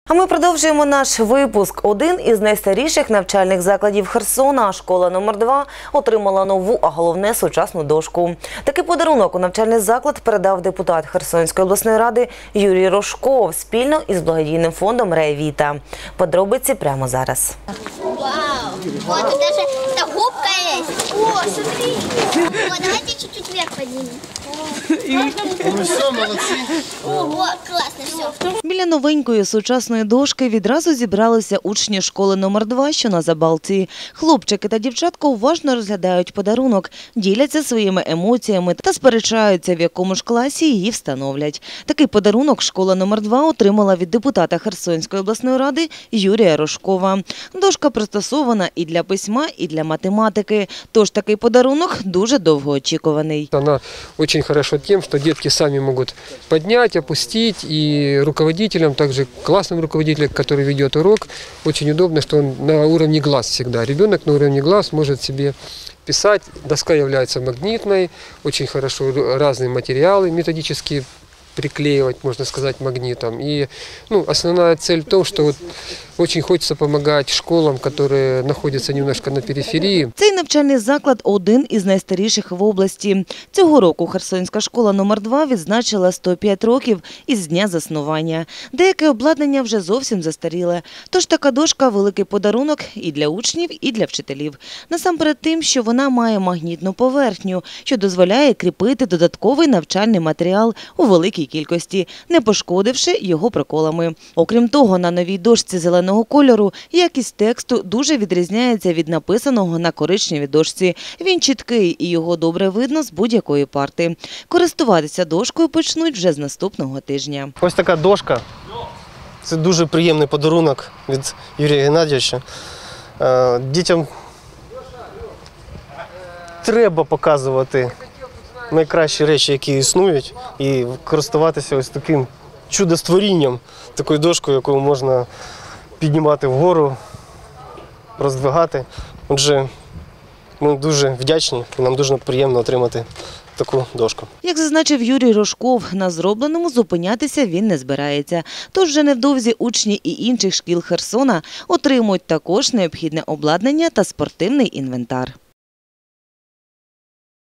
А ми продовжуємо наш випуск. Один із найстаріших навчальних закладів Херсона, школа номер 2, отримала нову, а головне – сучасну дошку. Такий подарунок у навчальний заклад передав депутат Херсонської обласної ради Юрій Рожков спільно із благодійним фондом «Реавіта». Подробиці прямо зараз. Вау! Вот, тут даже губка есть. О, смотри! Вот, давайте чуть-чуть вверх поднимем. Ну все, молодці. Ого, классно, все. Біля новенької сучасної дошки відразу зібралися учні школи номер 2, що на Забалці. Хлопчики та дівчатка уважно розглядають подарунок, діляться своїми емоціями та сперечаються, в якому ж класі її встановлять. Такий подарунок школа номер 2 отримала від депутата Херсонської обласної ради Юрія Рожкова. Дошка пристосована і для письма, і для математики. Тож такий подарунок дуже довгоочікуваний. Она очень хорошо тем, что детки сами могут поднять, опустить, и руководителям, также классным руководителям, который ведет урок, очень удобно, что он на уровне глаз всегда. Ребенок на уровне глаз может себе писать. Доска является магнитной, очень хорошо разные материалы методические приклеивать, можно сказать, магнитом. И основная цель в том, что очень хочется помогать школам, которые находятся немножко на периферии. Цей навчальний заклад – один із найстаріших в області. Цього року Херсонська школа номер 2 відзначила 105 років із дня заснування. Деяке обладнання вже зовсім застаріле. Тож така дошка – великий подарунок і для учнів, і для вчителів. Насамперед тим, що вона має магнітну поверхню, що дозволяє кріпити додатковий навчальний матеріал у великій кількості, не пошкодивши його проколами. Окрім того, на новій дошці зеленого кольору якість тексту дуже відрізняється від написаного на коричневій дошці. Він чіткий і його добре видно з будь-якої парти. Користуватися дошкою почнуть вже з наступного тижня. Ось така дошка. Це дуже приємний подарунок від Юрія Геннадійовича. Дітям треба показувати найкращі речі, які існують, і користуватися ось таким чудостворінням, такою дошкою, яку можна піднімати вгору, роздвигати. Отже, ми дуже вдячні і нам дуже приємно отримати таку дошку. Як зазначив Юрій Рожков, на зробленому зупинятися він не збирається. Тож вже невдовзі учні і інших шкіл Херсона отримують також необхідне обладнання та спортивний інвентар.